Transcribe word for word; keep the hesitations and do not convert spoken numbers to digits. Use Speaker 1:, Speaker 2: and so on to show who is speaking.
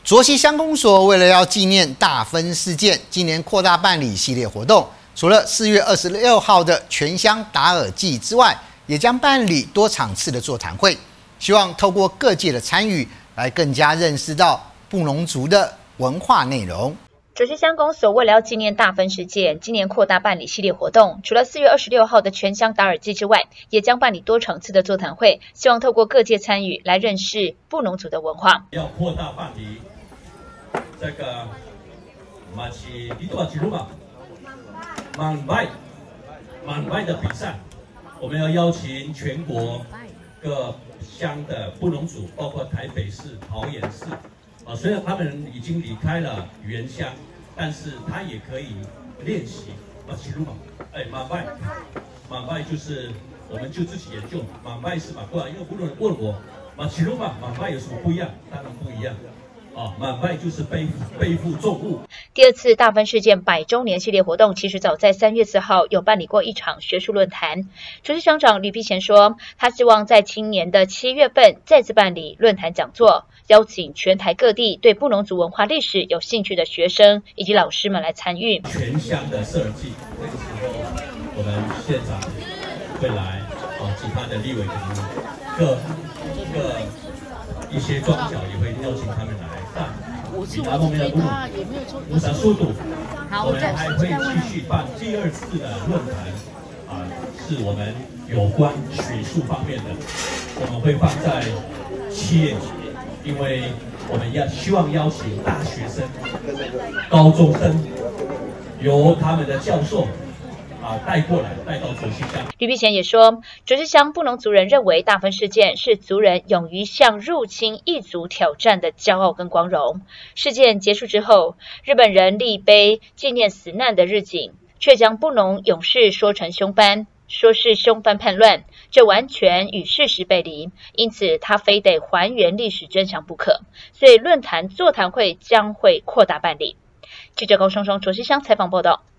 Speaker 1: 卓溪乡公所为了要纪念大分事件，今年扩大办理系列活动。除了四月二十六号的全乡打耳祭之外，也将办理多场次的座谈会，希望透过各界的参与，来更加认识到布农族的文化内容。
Speaker 2: 卓溪乡公所为了要纪念大分事件，今年扩大办理系列活动，除了四月二十六号的全乡打耳祭之外，也将办理多场次的座谈会，希望透过各界参与来认识布农族的文化。
Speaker 3: 要扩大办理这个马奇迪多吉鲁马满拜满拜的比赛，我们要邀请全国各乡的布农族，包括台北市、桃园市。啊，虽然他们已经离开了原乡，但是他也可以练习马奇鲁马。哎，马拜，马拜就是我们就自己研究，马拜是马过来，因为不能问我马奇鲁马马拜有什么不一样，当然不一样。啊，满拜就是背背负重物。
Speaker 2: 第二次大分事件百周年系列活动，其实早在三月四号有办理过一场学术论坛。卓溪乡长吕碧贤说，他希望在今年的七月份再次办理论坛讲座，邀请全台各地对布农族文化历史有兴趣的学生以及老师们来参与。
Speaker 3: 全乡的设计，那个时候我们县长会来，啊，其他的立委可能各各一些庄脚也会邀请他们来。
Speaker 4: 我是我只对他也没有说
Speaker 3: 无啥速度。我们还会继续办第二次的论坛，啊，是我们有关学术方面的，我们会放在七月级，因为我们要希望邀请大学生、高中生，由他们的教授啊带过来，带到卓溪乡。
Speaker 2: 吕碧贤也说，卓溪乡布农族人认为大分事件是族人勇于向入侵异族挑战的骄傲跟光荣。事件结束之后，日本人立碑纪念死难的日警，却将布农勇士说成凶犯，说是凶犯叛乱，这完全与事实背离，因此他非得还原历史真相不可。所以论坛座谈会将会扩大办理。记者高双双卓溪乡采访报道。